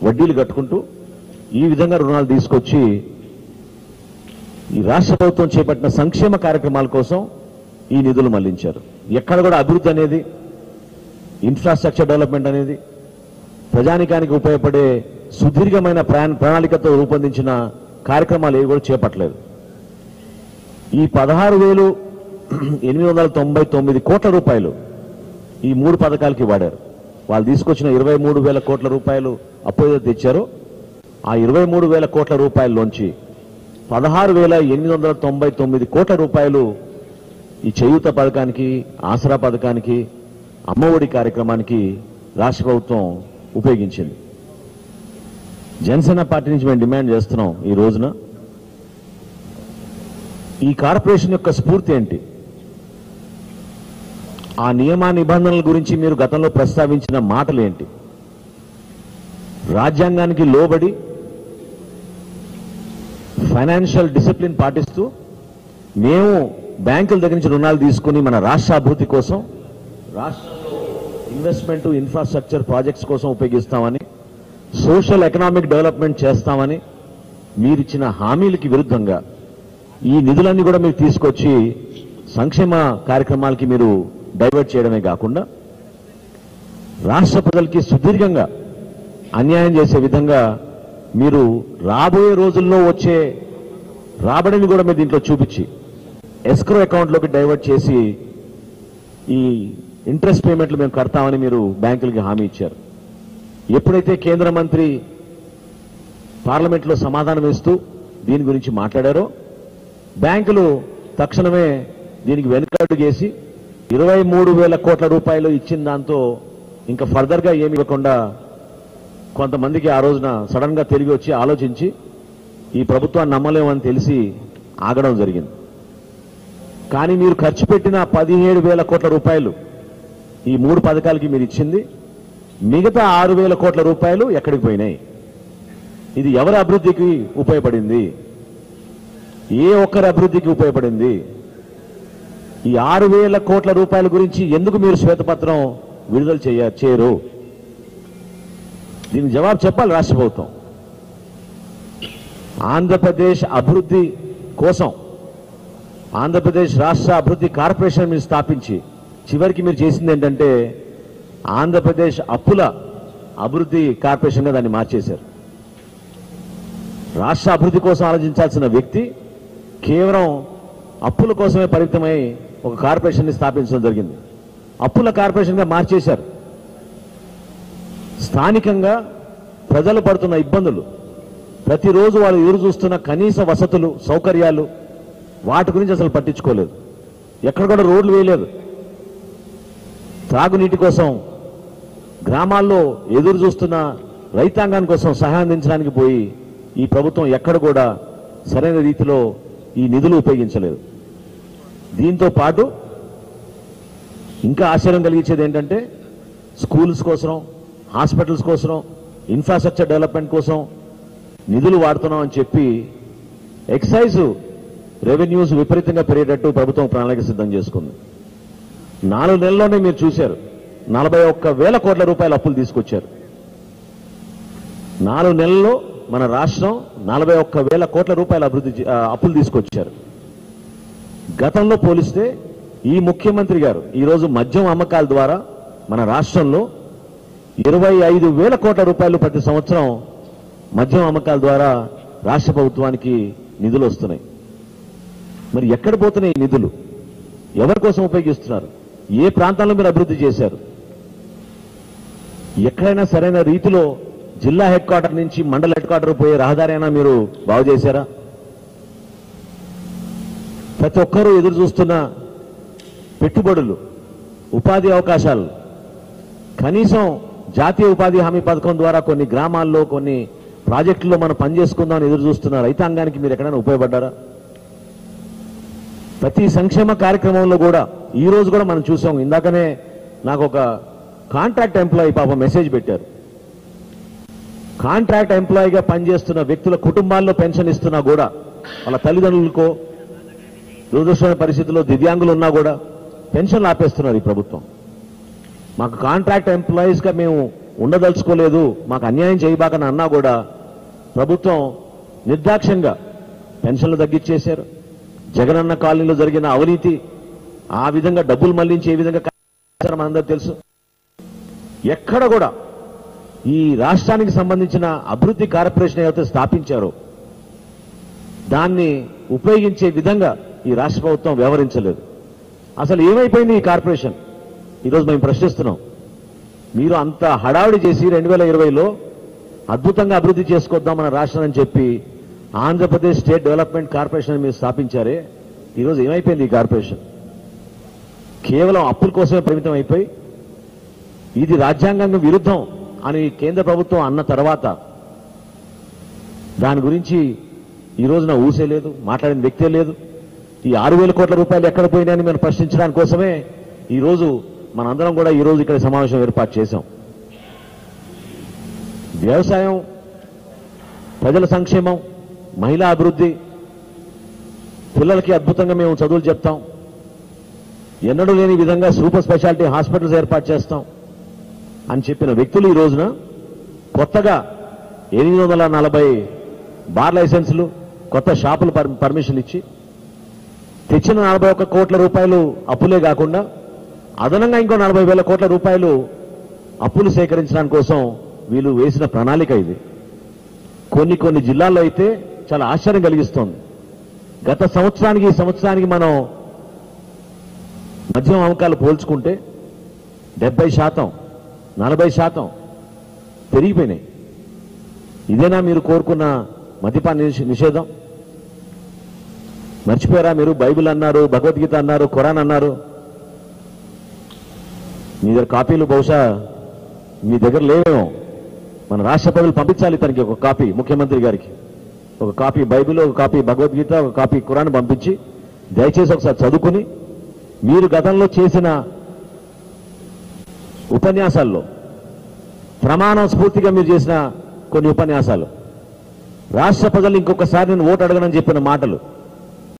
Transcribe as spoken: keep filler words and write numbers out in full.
వడ్డీలు కట్టుకుంటూ ఈ విధంగా రుణాలు తీసుకొచ్చి ఈ రాష్ట్ర ప్రభుత్వం చేపట్టిన సంక్షేమ కార్యక్రమాల కోసం ఈ నిధులు మళ్లించారు. ఎక్కడ కూడా అభివృద్ధి అనేది, ఇన్ఫ్రాస్ట్రక్చర్ డెవలప్మెంట్ అనేది, ప్రజానికానికి ఉపయోగపడే సుదీర్ఘమైన ప్రణాళికతో రూపొందించిన కార్యక్రమాలు ఏవి కూడా చేపట్టలేదు. ఈ పదహారు వేలు ఎనిమిది వందల తొంభై తొమ్మిది కోట్ల రూపాయలు ఈ మూడు పథకాలకి వాడారు. వాళ్ళు తీసుకొచ్చిన ఇరవై మూడు వేల కోట్ల రూపాయలు అప్పు ఏదో తెచ్చారో ఆ ఇరవై మూడు వేల కోట్ల రూపాయల్లోంచి పదహారు వేల ఎనిమిది వందల తొంభై తొమ్మిది కోట్ల రూపాయలు ఈ చేయూత పథకానికి, ఆసరా పథకానికి, అమ్మఒడి కార్యక్రమానికి రాష్ట్ర ప్రభుత్వం ఉపయోగించింది. జనసేన పార్టీ నుంచి మేము డిమాండ్ చేస్తున్నాం ఈ రోజున, ఈ కార్పొరేషన్ యొక్క స్ఫూర్తి ఏంటి, ఆ నియమ నిబంధనల గురించి మీరు గతంలో ప్రస్తావించిన మాటలు ఏంటి? రాజ్యాంగానికి లోబడి ఫైనాన్షియల్ డిసిప్లిన్ పాటిస్తూ మేము బ్యాంకుల దగ్గర నుంచి రుణాలు తీసుకుని మన రాష్ట్ర అభివృద్ధి కోసం, రాష్ట్రంలో ఇన్వెస్ట్మెంట్, ఇన్ఫ్రాస్ట్రక్చర్ ప్రాజెక్ట్స్ కోసం ఉపయోగిస్తామని, సోషల్ ఎకనామిక్ డెవలప్మెంట్ చేస్తామని మీరిచ్చిన హామీలకి విరుద్ధంగా ఈ నిధులన్నీ కూడా మీరు తీసుకొచ్చి సంక్షేమ కార్యక్రమాలకి మీరు డైవర్ట్ చేయడమే కాకుండా రాష్ట్ర ప్రజలకి సుదీర్ఘంగా అన్యాయం చేసే విధంగా మీరు రాబోయే రోజుల్లో వచ్చే రాబడిని కూడా మీరు దీంట్లో చూపించి ఎస్క్రో అకౌంట్లోకి డైవర్ట్ చేసి ఈ ఇంట్రెస్ట్ పేమెంట్లు మేము కడతామని మీరు బ్యాంకులకి హామీ ఇచ్చారు. ఎప్పుడైతే కేంద్ర మంత్రి పార్లమెంట్లో సమాధానం ఇస్తూ దీని గురించి మాట్లాడారో బ్యాంకులు తక్షణమే దీనికి వెనుకడుగు చేసి ఇరవై మూడు వేల కోట్ల రూపాయలు ఇచ్చిన దాంతో ఇంకా ఫర్దర్గా ఏమి ఇవ్వకుండా కొంతమందికి ఆ రోజున సడన్ గా తిరిగి వచ్చి ఆలోచించి ఈ ప్రభుత్వాన్ని నమ్మలేమని తెలిసి ఆగడం జరిగింది. కానీ మీరు ఖర్చు పెట్టిన పదిహేడు వేల కోట్ల రూపాయలు ఈ మూడు పథకాలకి మీరు ఇచ్చింది, మిగతా ఆరు వేల కోట్ల రూపాయలు ఎక్కడికి పోయినాయి? ఇది ఎవరి అభివృద్ధికి ఉపయోగపడింది? ఏ ఒక్కరి అభివృద్ధికి ఉపయోగపడింది? ఈ ఆరు వేల కోట్ల రూపాయల గురించి ఎందుకు మీరు శ్వేతపత్రం విడుదల చేయ చేయరు? దీనికి జవాబు చెప్పాలి రాష్ట్ర ప్రభుత్వం. ఆంధ్రప్రదేశ్ అభివృద్ధి కోసం ఆంధ్రప్రదేశ్ రాష్ట్ర అభివృద్ధి కార్పొరేషన్ మీరు స్థాపించి చివరికి మీరు చేసింది ఏంటంటే ఆంధ్రప్రదేశ్ అప్పుల అభివృద్ధి కార్పొరేషన్గా దాన్ని మార్చేశారు. రాష్ట్ర అభివృద్ధి కోసం ఆలోచించాల్సిన వ్యక్తి కేవలం అప్పుల కోసమే పరిమితమై ఒక కార్పొరేషన్ ని స్థాపించడం జరిగింది. అప్పుల కార్పొరేషన్గా మార్చేశారు. స్థానికంగా ప్రజలు పడుతున్న ఇబ్బందులు, ప్రతిరోజు వాళ్ళు ఎదురు చూస్తున్న కనీస వసతులు, సౌకర్యాలు, వాటి గురించి అసలు పట్టించుకోలేదు. ఎక్కడ కూడా రోడ్లు వేయలేదు. త్రాగునీటి కోసం గ్రామాల్లో ఎదురు చూస్తున్న రైతాంగాని కోసం సహాయం అందించడానికి పోయి ఈ ప్రభుత్వం ఎక్కడ కూడా సరైన రీతిలో ఈ నిధులు ఉపయోగించలేదు. దీంతో పాటు ఇంకా ఆశ్చర్యం కలిగించేది ఏంటంటే స్కూల్స్ కోసం, హాస్పిటల్స్ కోసం, ఇన్ఫ్రాస్ట్రక్చర్ డెవలప్మెంట్ కోసం నిధులు వాడుతున్నాం అని చెప్పి ఎక్సైజ్ రెవెన్యూస్ విపరీతంగా పెరిగేటట్టు ప్రభుత్వం ప్రణాళిక సిద్ధం చేసుకుంది. నాలుగు నెలల్లోనే మీరు చూశారు నలభై ఒక్క వేల కోట్ల రూపాయల అప్పులు తీసుకొచ్చారు. నాలుగు నెలల్లో మన రాష్ట్రం నలభై ఒక్క వేల కోట్ల రూపాయల అభివృద్ధి అప్పులు తీసుకొచ్చారు. గతంలో పోలిస్తే ఈ ముఖ్యమంత్రి గారు ఈరోజు మద్యం అమ్మకాల ద్వారా మన రాష్ట్రంలో ఇరవై ఐదు వేల కోట్ల రూపాయలు ప్రతి సంవత్సరం మద్యం అమ్మకాల ద్వారా రాష్ట్ర ప్రభుత్వానికి నిధులు వస్తున్నాయి. మరి ఎక్కడ పోతున్నాయి ఈ నిధులు? ఎవరి కోసం ఉపయోగిస్తున్నారు? ఏ ప్రాంతాల్లో మీరు అభివృద్ధి చేశారు? ఎక్కడైనా సరైన రీతిలో జిల్లా హెడ్ క్వార్టర్ నుంచి మండల హెడ్ క్వార్టర్ పోయే రహదారి అయినా మీరు బాగు చేశారా? ప్రతి ఒక్కరూ ఎదురు చూస్తున్న పెట్టుబడులు, ఉపాధి అవకాశాలు, కనీసం జాతీయ ఉపాధి హామీ పథకం ద్వారా కొన్ని గ్రామాల్లో కొన్ని ప్రాజెక్టుల్లో మనం పనిచేసుకుందామని ఎదురు చూస్తున్న రైతాంగానికి మీరు ఎక్కడైనా ఉపయోగపడ్డారా? ప్రతి సంక్షేమ కార్యక్రమంలో కూడా ఈ రోజు కూడా మనం చూసాం. ఇందాకనే నాకు ఒక కాంట్రాక్ట్ ఎంప్లాయీ పాపం మెసేజ్ పెట్టారు. కాంట్రాక్ట్ ఎంప్లాయీగా పనిచేస్తున్న వ్యక్తుల కుటుంబాల్లో పెన్షన్ ఇస్తున్నా కూడా వాళ్ళ తల్లిదండ్రులకో దురదృష్టమైన పరిస్థితుల్లో దివ్యాంగులు ఉన్నా కూడా పెన్షన్లు ఆపేస్తున్నారు ఈ ప్రభుత్వం. మాకు కాంట్రాక్ట్ ఎంప్లాయీస్గా మేము ఉండదలుచుకోలేదు, మాకు అన్యాయం చేయబాకని అన్నా కూడా ప్రభుత్వం నిర్దాక్ష్యంగా పెన్షన్లు తగ్గించేశారు. జగనన్న కాలనీలో జరిగిన అవినీతి, ఆ విధంగా డబ్బులు మళ్లించి ఏ విధంగా మనందరూ తెలుసు. ఎక్కడ కూడా ఈ రాష్ట్రానికి సంబంధించిన అభివృద్ధి కార్పొరేషన్ ఏదైతే స్థాపించారో దాన్ని ఉపయోగించే విధంగా ఈ రాష్ట్ర ప్రభుత్వం వ్యవహరించలేదు. అసలు ఏమైపోయింది ఈ కార్పొరేషన్? ఈరోజు మేము ప్రశ్నిస్తున్నాం. మీరు అంత హడావిడి చేసి రెండు వేల ఇరవైలో అద్భుతంగా అభివృద్ధి చేసుకొద్దాం మన రాష్ట్రం అని చెప్పి ఆంధ్రప్రదేశ్ స్టేట్ డెవలప్మెంట్ కార్పొరేషన్ మీరు స్థాపించారే, ఈరోజు ఏమైపోయింది ఈ కార్పొరేషన్? కేవలం అప్పుల కోసమే పరిమితం అయిపోయి ఇది రాజ్యాంగం విరుద్ధం అని కేంద్ర ప్రభుత్వం అన్న తర్వాత దాని గురించి ఈ రోజున ఊసే లేదు, మాట్లాడిన వ్యక్తే లేదు. ఈ ఆరు వేల కోట్ల రూపాయలు ఎక్కడ పోయినాయని మనం ప్రశ్నించడానికి కోసమే ఈ రోజు మనందరం కూడా ఈ రోజు ఇక్కడ సమావేశం ఏర్పాటు చేశాం. వ్యవసాయం, ప్రజల సంక్షేమం, మహిళా అభివృద్ధి, పిల్లలకి అద్భుతంగా మేము చదువులు చెప్తాం, ఎన్నడూ లేని విధంగా సూపర్ స్పెషాలిటీ హాస్పిటల్స్ ఏర్పాటు చేస్తాం అని చెప్పిన వ్యక్తులు ఈ రోజున కొత్తగా ఎనిమిది వందల నలభై బార్ లైసెన్సులు, కొత్త షాపులు పర్మిషన్ ఇచ్చి తెచ్చిన నలభై ఒక్క కోట్ల రూపాయలు అప్పులే కాకుండా అదనంగా ఇంకో నలభై వేల కోట్ల రూపాయలు అప్పులు సేకరించడానికి కోసం వీళ్ళు వేసిన ప్రణాళిక ఇది. కొన్ని కొన్ని జిల్లాల్లో అయితే చాలా ఆశ్చర్యం కలిగిస్తోంది. గత సంవత్సరానికి ఈ సంవత్సరానికి మనం మద్యం అమ్మకాలు పోల్చుకుంటే డెబ్బై శాతం నలభై శాతం పెరిగిపోయినాయి. ఇదేనా మీరు కోరుకున్న మద్యపాన నిషేధం? మర్చిపోయారా మీరు? బైబిల్ అన్నారు, భగవద్గీత అన్నారు, ఖురాన్ అన్నారు. మీ దగ్గర కాపీలు బహుశా మీ దగ్గర లేవేమో. మన రాష్ట్ర ప్రజలు పంపించాలి తనకి ఒక కాపీ, ముఖ్యమంత్రి గారికి ఒక కాపీ బైబిల్, ఒక కాపీ భగవద్గీత, ఒక కాపీ ఖురాన్ పంపించి దయచేసి ఒకసారి చదువుకుని మీరు గతంలో చేసిన ఉపన్యాసాల్లో ప్రమాణం స్ఫూర్తిగా మీరు చేసిన కొన్ని ఉపన్యాసాలు రాష్ట్ర ప్రజలు ఇంకొకసారి నేను ఓటు అడగనని చెప్పిన మాటలు